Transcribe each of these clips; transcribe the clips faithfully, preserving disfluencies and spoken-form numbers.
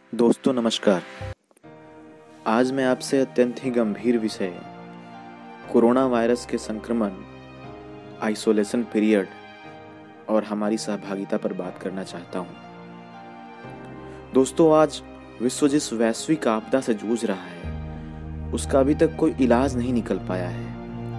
दोस्तों नमस्कार। आज मैं आपसे अत्यंत ही गंभीर विषय कोरोना वायरस के संक्रमण, आइसोलेशन पीरियड और हमारी सहभागिता पर बात करना चाहता हूँ। दोस्तों, आज विश्व जिस वैश्विक आपदा से जूझ रहा है उसका अभी तक कोई इलाज नहीं निकल पाया है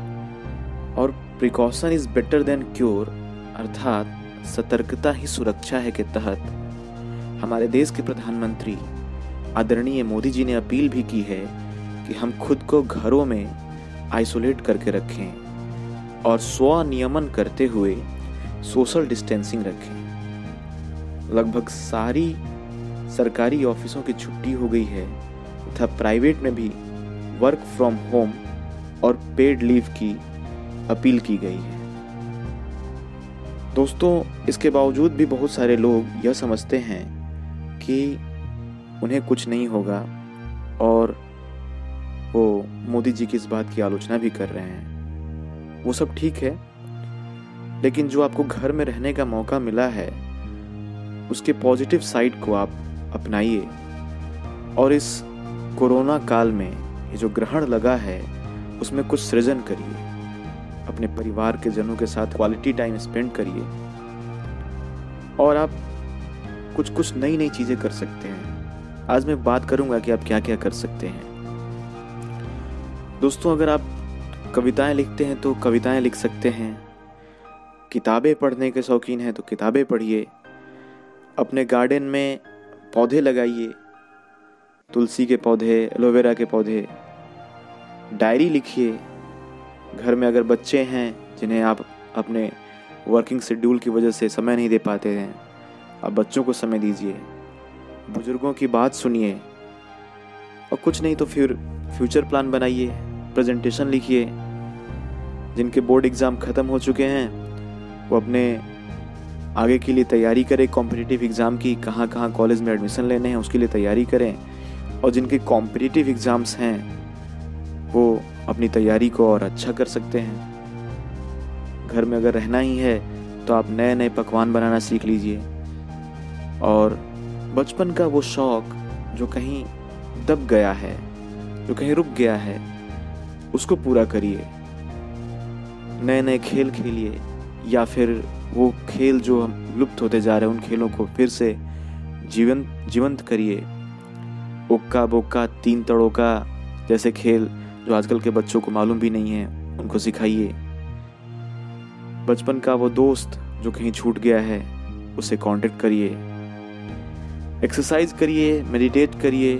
और precaution is better than cure अर्थात सतर्कता ही सुरक्षा है के तहत हमारे देश के प्रधानमंत्री आदरणीय मोदी जी ने अपील भी की है कि हम खुद को घरों में आइसोलेट करके रखें और स्वनियमन करते हुए सोशल डिस्टेंसिंग रखें। लगभग सारी सरकारी ऑफिसों की छुट्टी हो गई है तथा प्राइवेट में भी वर्क फ्रॉम होम और पेड लीव की अपील की गई है। दोस्तों, इसके बावजूद भी बहुत सारे लोग यह समझते हैं कि उन्हें कुछ नहीं होगा और वो मोदी जी की इस बात की आलोचना भी कर रहे हैं। वो सब ठीक है, लेकिन जो आपको घर में रहने का मौका मिला है उसके पॉजिटिव साइड को आप अपनाइए और इस कोरोना काल में ये जो ग्रहण लगा है उसमें कुछ सृजन करिए। अपने परिवार के जनों के साथ क्वालिटी टाइम स्पेंड करिए और आप कुछ कुछ नई नई चीजें कर सकते हैं। आज मैं बात करूंगा कि आप क्या क्या कर सकते हैं। दोस्तों, अगर आप कविताएं लिखते हैं तो कविताएं लिख सकते हैं, किताबें पढ़ने के शौकीन हैं तो किताबें पढ़िए, अपने गार्डन में पौधे लगाइए, तुलसी के पौधे, एलोवेरा के पौधे, डायरी लिखिए। घर में अगर बच्चे हैं जिन्हें आप अपने वर्किंग शेड्यूल की वजह से समय नहीं दे पाते हैं, आप बच्चों को समय दीजिए, बुजुर्गों की बात सुनिए और कुछ नहीं तो फिर फ्यूचर प्लान बनाइए, प्रेजेंटेशन लिखिए। जिनके बोर्ड एग्ज़ाम ख़त्म हो चुके हैं वो अपने आगे के लिए तैयारी करें, कॉम्पिटिटिव एग्ज़ाम की, कहाँ कहाँ कॉलेज में एडमिशन लेने हैं उसके लिए तैयारी करें। और जिनके कॉम्पिटिटिव एग्ज़ाम्स हैं वो अपनी तैयारी को और अच्छा कर सकते हैं। घर में अगर रहना ही है तो आप नए नए पकवान बनाना सीख लीजिए और बचपन का वो शौक जो कहीं दब गया है, जो कहीं रुक गया है, उसको पूरा करिए। नए नए खेल खेलिए या फिर वो खेल जो हम लुप्त होते जा रहे हैं उन खेलों को फिर से जीवंत जीवंत करिए। उक्का बोक्का तीन तड़ोका जैसे खेल जो आजकल के बच्चों को मालूम भी नहीं है उनको सिखाइए। बचपन का वो दोस्त जो कहीं छूट गया है उसे कांटेक्ट करिए। एक्सरसाइज करिए, मेडिटेट करिए,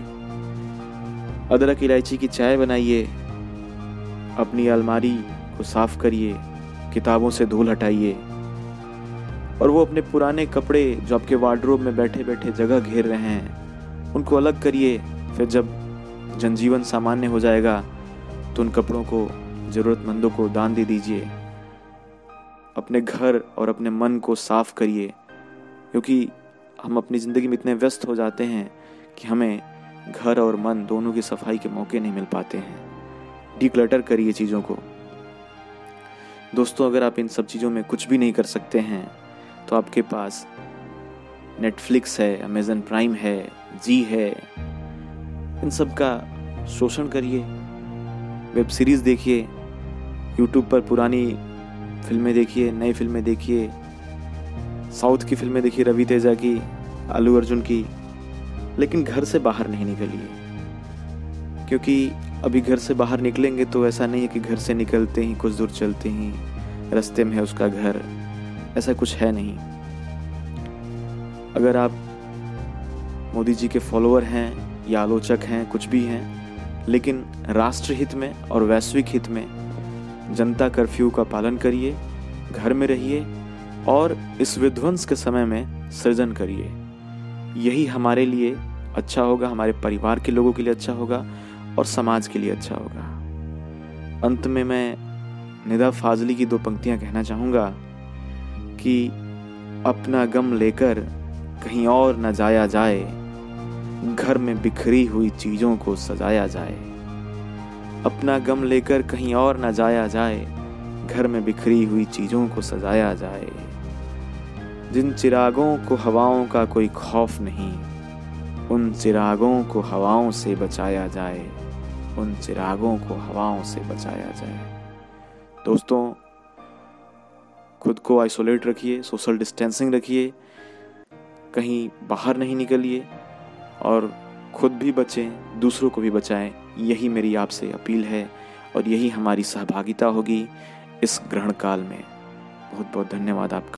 अदरक इलायची की चाय बनाइए, अपनी अलमारी को साफ करिए, किताबों से धूल हटाइए और वो अपने पुराने कपड़े जो आपके वार्डरोब में बैठे बैठे जगह घेर रहे हैं उनको अलग करिए। फिर जब जनजीवन सामान्य हो जाएगा तो उन कपड़ों को ज़रूरतमंदों को दान दे दीजिए। अपने घर और अपने मन को साफ करिए, क्योंकि हम अपनी ज़िंदगी में इतने व्यस्त हो जाते हैं कि हमें घर और मन दोनों की सफाई के मौके नहीं मिल पाते हैं। डिक्लटर करिए चीज़ों को। दोस्तों, अगर आप इन सब चीज़ों में कुछ भी नहीं कर सकते हैं तो आपके पास नेटफ्लिक्स है, अमेज़न प्राइम है, जी है, इन सब का शोषण करिए। वेब सीरीज़ देखिए, यूट्यूब पर पुरानी फिल्में देखिए, नई फिल्में देखिए, साउथ की फिल्में देखिए, रवि तेजा की, आलू अर्जुन की, लेकिन घर से बाहर नहीं निकलिए। क्योंकि अभी घर से बाहर निकलेंगे तो ऐसा नहीं है कि घर से निकलते ही कुछ दूर चलते ही रास्ते में है उसका घर, ऐसा कुछ है नहीं। अगर आप मोदी जी के फॉलोअर हैं या आलोचक हैं, कुछ भी हैं, लेकिन राष्ट्र हित में और वैश्विक हित में जनता कर्फ्यू का पालन करिए, घर में रहिए और इस विध्वंस के समय में सृजन करिए। यही हमारे लिए अच्छा होगा, हमारे परिवार के लोगों के लिए अच्छा होगा और समाज के लिए अच्छा होगा। अंत में मैं निदा फाजली की दो पंक्तियां कहना चाहूँगा कि अपना गम लेकर कहीं और न जाया जाए, घर में बिखरी हुई चीज़ों को सजाया जाए। अपना गम लेकर कहीं और न जाया जाए, घर में बिखरी हुई चीज़ों को सजाया जाए। जिन चिरागों को हवाओं का कोई खौफ नहीं, उन चिरागों को हवाओं से बचाया जाए, उन चिरागों को हवाओं से बचाया जाए। दोस्तों, खुद को आइसोलेट रखिए, सोशल डिस्टेंसिंग रखिए, कहीं बाहर नहीं निकलिए और खुद भी बचें, दूसरों को भी बचाएं। यही मेरी आपसे अपील है और यही हमारी सहभागिता होगी इस ग्रहण काल में। बहुत बहुत धन्यवाद आपका।